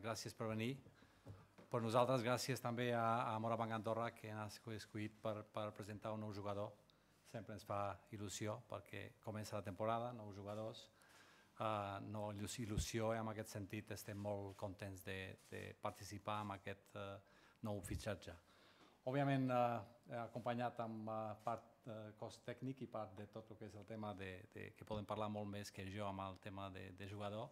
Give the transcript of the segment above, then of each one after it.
gràcies per venir. Per nosaltres, gràcies també a Morabanc Andorra, que ens ha escollit per presentar un nou jugador. Sempre ens fa il·lusió, perquè comença la temporada, nous jugadors, nova il·lusió, i en aquest sentit estem molt contents de participar en aquest nou fitxatge. Òbviament, acompanyat amb part cos tècnic i part de tot el que és el tema que podem parlar molt més que jo amb el tema de jugador.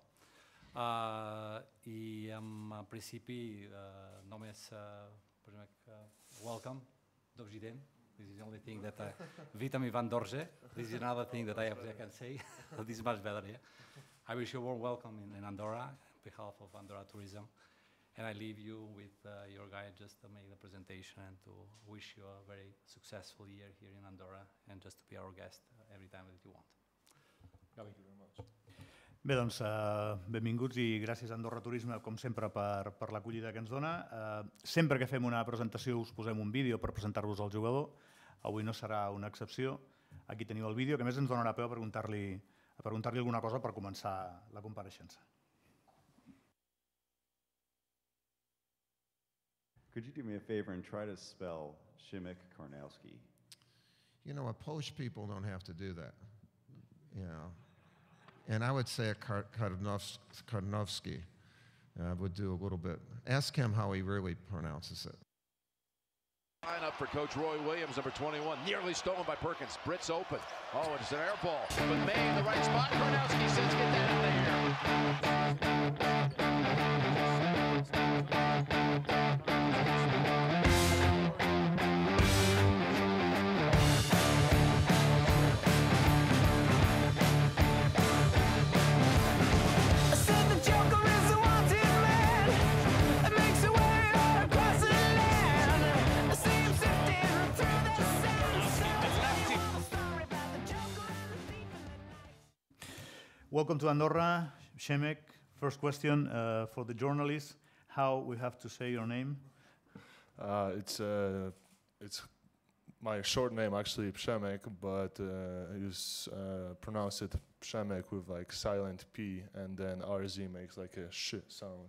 I en principi només welcome, Dovzhiden. This is the only thing that Vitam Ivan Dorje. This is another thing that I can say. This is much better, yeah. I wish you a warm welcome in Andorra on behalf of Andorra Tourism. And I leave you with your guide just to make the presentation and to wish you a very successful year here in Andorra and just to be our guest every time that you want. Gavi. Thank you very much. Bé, doncs, benvinguts i gràcies a Andorra Turisme, com sempre, per l'acollida que ens dona. Sempre que fem una presentació us posem un vídeo per presentar-vos al jugador. Avui no serà una excepció. Aquí teniu el vídeo, que a més ens donarà peu a preguntar-li alguna cosa per començar la compareixença. Could you do me a favor and try to spell Szymek Karnowski? You know, Polish people don't have to do that. You know, and I would say Karnowski would do a little bit. Ask him how he really pronounces it. Line up for Coach Roy Williams, number 21, nearly stolen by Perkins. Brits open. Oh, it's an air ball. But May in the right spot. Karnowski says, get that in Welcome to Andorra, Szymek. First question for the journalists: how we have to say your name? It's my short name actually, Przemek, but you pronounce it Przemek with like silent P, and then RZ makes like a sh sound.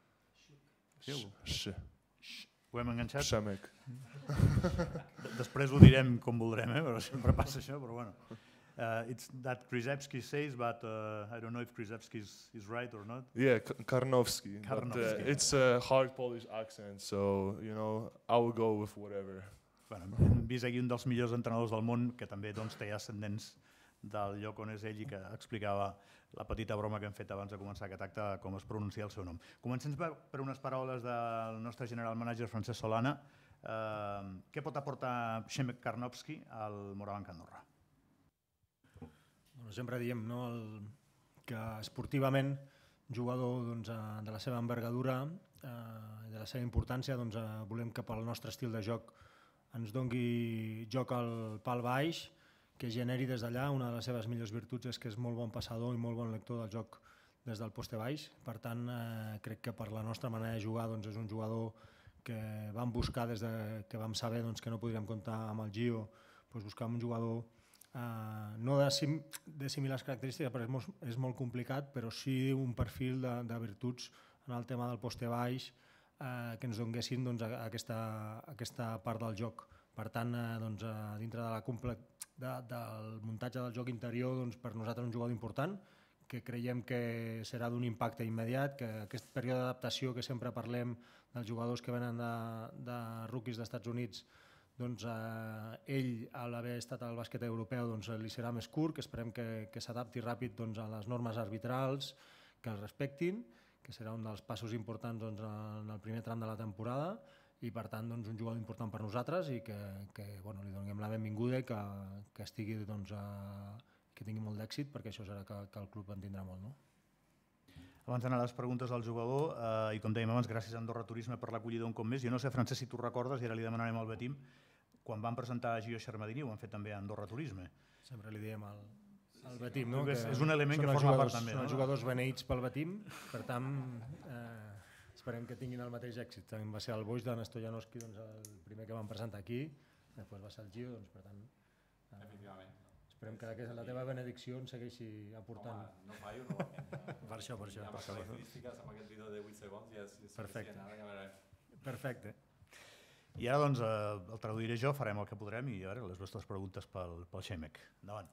Sh. Ho hem enganxat? Przemek. Després ho direm com voldrem, però sempre passa això, però bueno. It's that Krzyzewski says, but I don't know if Krzyzewski is right or not. Yeah, Karnowski. But, it's a hard Polish accent, so you know I will go with whatever. Bueno, hem vist aquí un dels millors entrenadors del món que també doncs, té ascendents del lloc on és ell i que explicava la petita broma que hem fet abans de començar aquest acte, com es pronuncia el seu nom. Comencem per unes paraules del nostre general manager Francesc Solana. Què pot aportar Szymek Karnowski al Morabanc Andorra? Sempre diem que esportivament un jugador de la seva envergadura i de la seva importància volem que pel nostre estil de joc ens doni joc al pal baix, que generi des d'allà. Una de les seves millors virtuts és que és molt bon passador i molt bon lector del joc des del poste baix. Per tant, crec que per la nostra manera de jugar és un jugador que vam buscar des que vam saber que no podríem comptar amb el Gio, buscàvem un jugador no de similars característiques, perquè és molt complicat, però sí un perfil de virtuts en el tema del poste baix que ens donguessin aquesta part del joc. Per tant, dintre del muntatge del joc interior, per nosaltres un jugador important, que creiem que serà d'un impacte immediat, que aquest període d'adaptació que sempre parlem dels jugadors que venen de rookies dels Estats Units, ell, a l'haver estat al bàsquet europeu, li serà més curt, que esperem que s'adapti ràpid a les normes arbitrals, que el respectin, que serà un dels passos importants en el primer tram de la temporada, i per tant un jugador important per nosaltres i que li donem la benvinguda i que tingui molt d'èxit, perquè això serà que el club en tindrà molt. Abans d'anar a les preguntes al jugador, i com dèiem abans, gràcies a Andorra Turisme per l'acollida un cop més. Jo no sé, Francesc, si tu recordes, i ara li demanarem al Betim, quan van presentar a Gio Shermadini ho han fet també a Andorra Turisme. Sempre li diem al Betim, que és un element que forma part també. Són els jugadors beneïts pel Betim, per tant esperem que tinguin el mateix èxit. També va ser el Bogdan Stojanovski el primer que van presentar aquí, després va ser el Gio, per tant Esperem que la teva benedicció ens segueixi aportant. Home, no fallo, no. Per això. Amb les característiques, amb aquest vídeo de 8 segons, ja és Perfecte. suficient. Ara ja veurem. Perfecte. I ara doncs el traduiré jo, farem el que podrem i a veure les vostres preguntes pel Shemek. Endavant.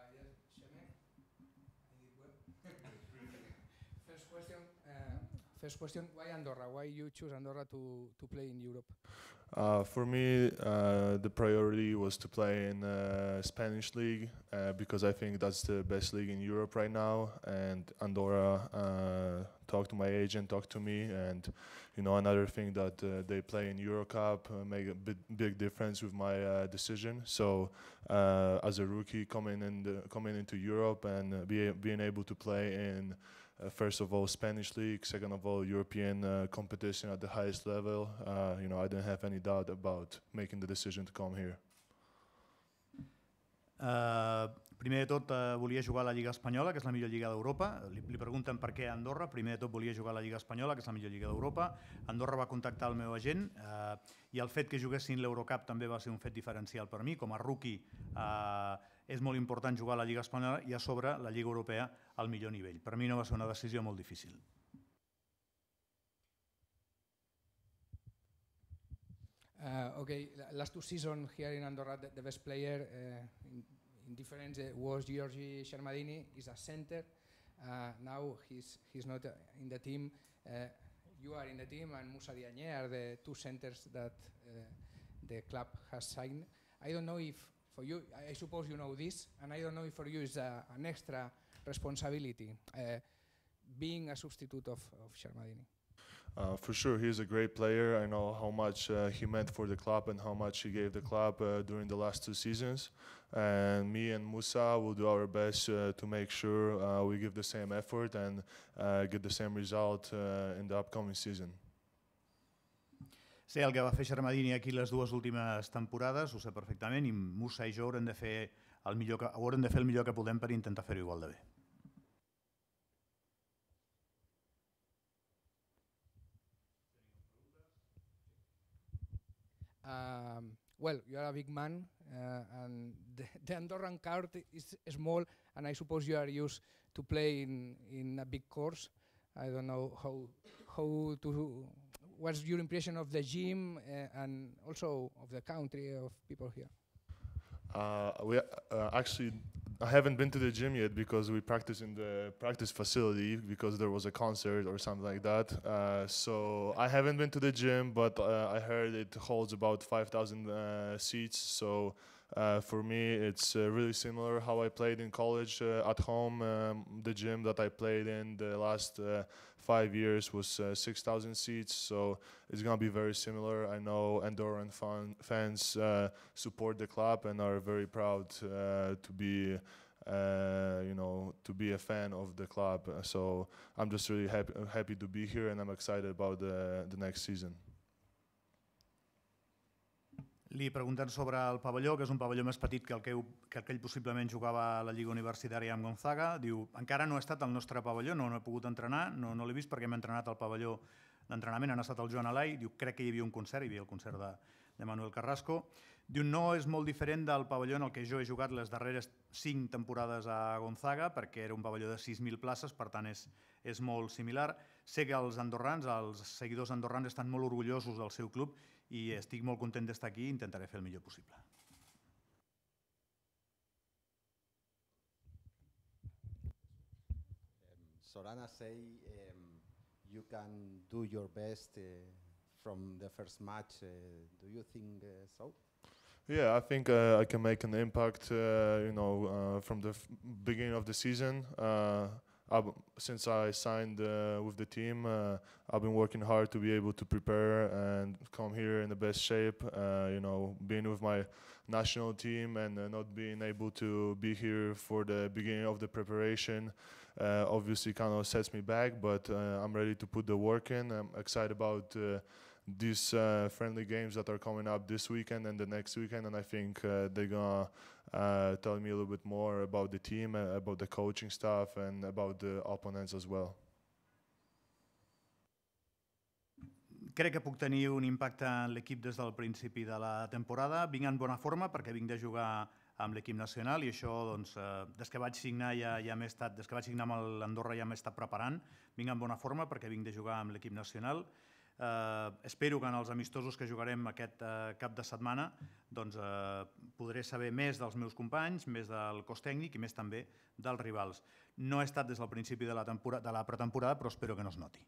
First question, why Andorra? Why you choose Andorra to play in Europe? For me, the priority was to play in Spanish league because I think that's the best league in Europe right now. And Andorra talked to my agent, talked to me, and another thing that they play in Eurocup make a big difference with my decision. So as a rookie coming into Europe and being able to play in first of all, Spanish league. Second of all, European competition at the highest level. I didn't have any doubt about making the decision to come here. Primer de tot, volia jugar a la Lliga Espanyola, que és la millor lliga d'Europa. Li pregunten per què Andorra. Primer de tot, volia jugar a la Lliga Espanyola, que és la millor lliga d'Europa. Andorra va contactar el meu agent i el fet que juguessin l'Eurocup també va ser un fet diferencial per mi. Com a rookie és molt important jugar a la Lliga Espanyola i a sobre la Lliga Europea al millor nivell. Per mi no va ser una decisió molt difícil. Okay, last 2 seasons here in Andorra, the best player in difference was Giorgi Shermadini. He's a center. Now he's not in the team. You are in the team, and Moussa Diagne are the 2 centers that the club has signed. I don't know if for you, I suppose you know this, and I don't know if for you it's an extra responsibility being a substitute of Shermadini. For sure, he's a great player. I know how much he meant for the club and how much he gave the club during the last 2 seasons. And me and Moussa will do our best to make sure we give the same effort and get the same result in the upcoming season. Sé el que va fer Shermadini aquí les 2 últimes temporades, ho sé perfectament, i Moussa i jo haurem de fer el millor que podem per intentar fer-ho igual de bé. Well, you are a big man, and the Andorran court is small, and I suppose you are used to play in a big course. I don't know how to. What's your impression of the gym and also of the country of people here? Actually, I haven't been to the gym yet because we practice in the practice facility because there was a concert or something like that. So I haven't been to the gym, but I heard it holds about 5,000 seats. So for me, it's really similar how I played in college at home. The gym that I played in the last 5 years was 6,000 seats, so it's going to be very similar. I know Andorran fans support the club and are very proud to be a fan of the club. So I'm just really happy to be here, and I'm excited about the next season. Li pregunten sobre el pavelló, que és un pavelló més petit que aquell possiblement jugava a la Lliga Universitària amb Gonzaga. Diu, encara no he estat al nostre pavelló, no he pogut entrenar, no l'he vist perquè hem entrenat al pavelló d'entrenament, han estat el Joan Alai. Diu, crec que hi havia un concert, hi havia el concert de Manuel Carrasco. Diu, no és molt diferent del pavelló en el que jo he jugat les darreres 5 temporades a Gonzaga, perquè era un pavelló de 6.000 places, per tant és molt similar. Sé que els andorrans, els seguidors andorrans, estan molt orgullosos del seu club i estic molt content d'estar aquí i intentaré fer el millor possible. Sorana say you can do your best from the first match. Do you think so? Yeah, I think I can make an impact, from the beginning of the season. Since I signed with the team, I've been working hard to be able to prepare and come here in the best shape. Being with my national team and not being able to be here for the beginning of the preparation obviously kind of sets me back, but I'm ready to put the work in. I'm excited about these friendly games that are coming up this weekend and the next weekend, and I think they're gonna tell me a little bit more about the team, about the coaching staff, and about the opponents as well. Crec que puc tenir un impacte en l'equip des del principi de la temporada. Vinc en bona forma perquè vinc de jugar amb l'equip nacional, i això, doncs, des que vaig signar des que vaig signar amb l'Andorra ja m'he estat preparant. Vinc en bona forma perquè vinc de jugar amb l'equip nacional. Espero que en els amistosos que jugarem aquest cap de setmana doncs, podré saber més dels meus companys, més del cos tècnic i més també dels rivals. No he estat des del principi de la pretemporada, però espero que no es noti.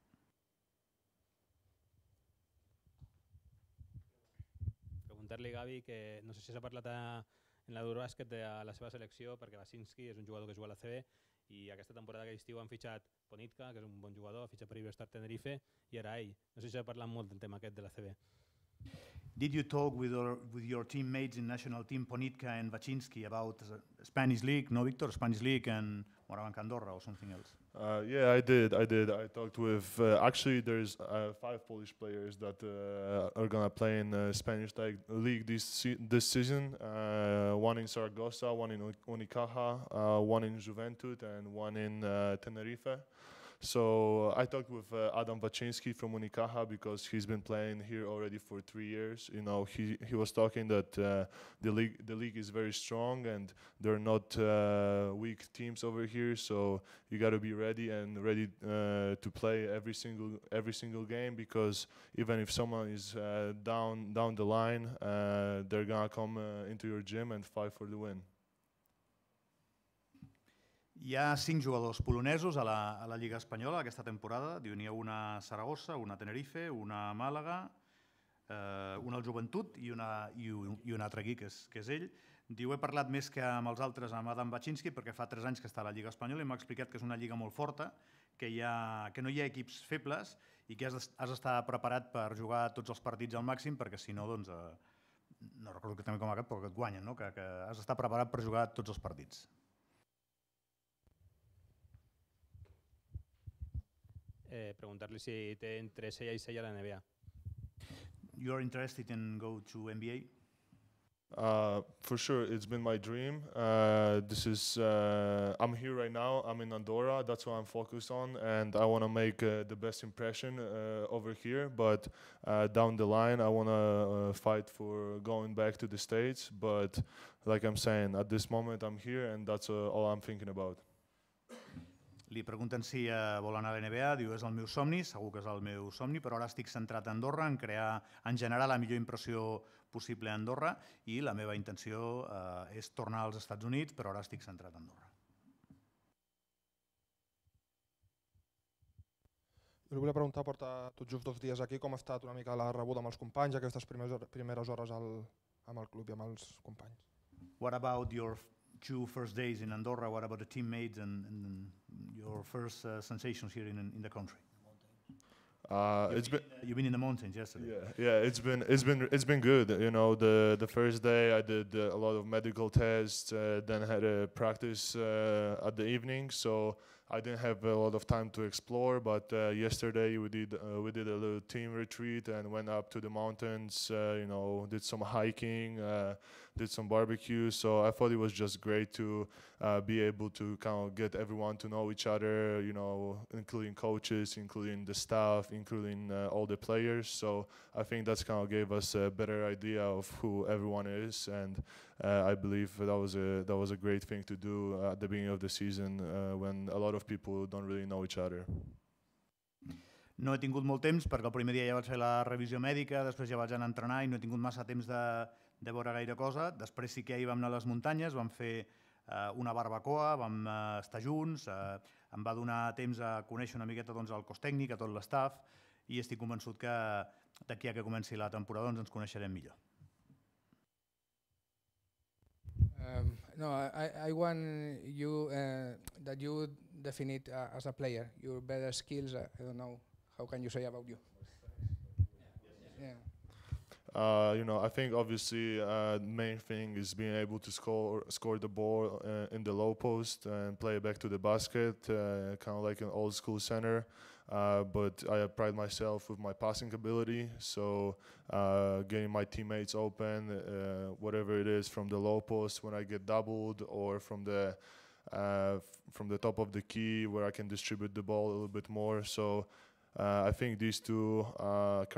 Preguntar-li, Gavi, que no sé si s'ha parlat en l'Eurobàsquet de la seva selecció, perquè Wasinski és un jugador que juga a l'ACB i aquesta temporada que estiu han fitxat Ponitka, que és un bon jugador, ha fitxat per Iberostar Tenerife, i ara ell. No sé si s'ha parlat molt del tema aquest de l'ACB. Did you talk with your teammates in national team, Ponitka and Wasinski, about Spanish League, no, Victor? Spanish League and Morabanc Andorra or something else? Yeah, I did. I talked with, actually there's 5 Polish players that are going to play in Spanish League this season. One in Zaragoza, one in Unicaja, one in Juventud, and one in Tenerife. So I talked with Adam Wasinski from Unicaja because he's been playing here already for 3 years. You know, he was talking that the league is very strong and there are not weak teams over here. So you got to be ready to play every single game, because even if someone is down the line, they're gonna come into your gym and fight for the win. Hi ha 5 jugadors polonesos a la Lliga Espanyola aquesta temporada. N'hi ha una a Saragossa, una a Tenerife, una a Màlaga, una al Joventut i un altre aquí, que és ell. Diu, he parlat més que amb els altres, amb Adam Wasinski, perquè fa 3 anys que està a la Lliga Espanyola i m'ha explicat que és una lliga molt forta, que no hi ha equips febles i que has d'estar preparat per jugar tots els partits al màxim, perquè si no, doncs, no recordo que també com aquest, però que et guanyen, no? Que has d'estar preparat per jugar tots els partits. Preguntar-li si té entre ella i ella a la NBA. You're interested in go to NBA? For sure, it's been my dream. I'm here right now. I'm in Andorra. That's what I'm focused on, and I want to make the best impression over here. But down the line, I want to fight for going back to the States. But like I'm saying, at this moment, I'm here, and that's all I'm thinking about. Li pregunten si vol anar a la NBA, diu és el meu somni, segur que és el meu somni, però ara estic centrat a Andorra, en generar la millor impressió possible a Andorra, i la meva intenció és tornar als Estats Units, però ara estic centrat a Andorra. Jo li volia preguntar, porta tot just 2 dies aquí, com ha estat una mica la rebuda amb els companys, aquestes primeres hores amb el club i amb els companys. What about your 2 first days in Andorra? What about the teammates and your first sensations here in the country? You've been in the mountains yesterday. Yeah, it's been good. You know, the first day I did a lot of medical tests, then had a practice at the evening, so I didn't have a lot of time to explore. But yesterday we did a little team retreat and went up to the mountains. You know, did some hiking, did some barbecue. So I thought it was just great to be able to kind of get everyone to know each other. You know, including coaches, including the staff, including all the players. So I think that's kind of gave us a better idea of who everyone is, and I believe that was a great thing to do at the beginning of the season when a lot of people don't really know each other. No he tingut molt temps perquè el primer dia ja vaig fer la revisió mèdica, després ja vaig anar a entrenar i no he tingut massa temps de veure gaire cosa. Després sí que ahir vam anar a les muntanyes, vam fer una barbacoa, vam estar junts, em va donar temps a conèixer una miqueta el cos tècnic, a tot l'estaf, i estic convençut que d'aquí a que comenci la temporada ens coneixerem millor. No, I want you that you define it as a player, your better skills. I don't know, how can you say about you? Yeah. You know, I think obviously the main thing is being able to score the ball in the low post and play back to the basket, kind of like an old school center. But I pride myself with my passing ability, so getting my teammates open, whatever it is, from the low post when I get doubled, or from the top of the key where I can distribute the ball a little bit more. So I think these 2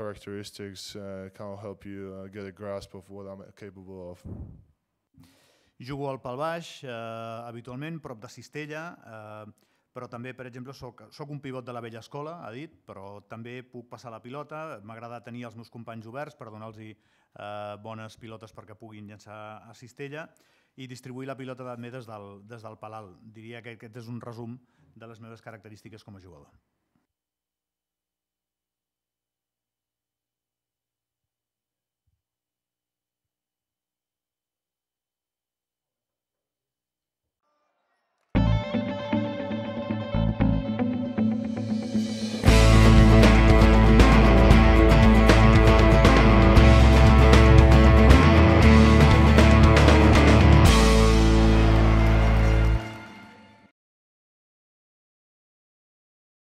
characteristics kind of help you get a grasp of what I'm capable of. Jugo al pal baix, habitualment, prop de Cistella, però també, per exemple, soc un pivot de la vella escola, ha dit, però també puc passar la pilota. M'agrada tenir els meus companys oberts per donar-los bones pilotes perquè puguin llançar a Cistella i distribuir la pilota també des del pal alt. Diria que aquest és un resum de les meves característiques com a jugador.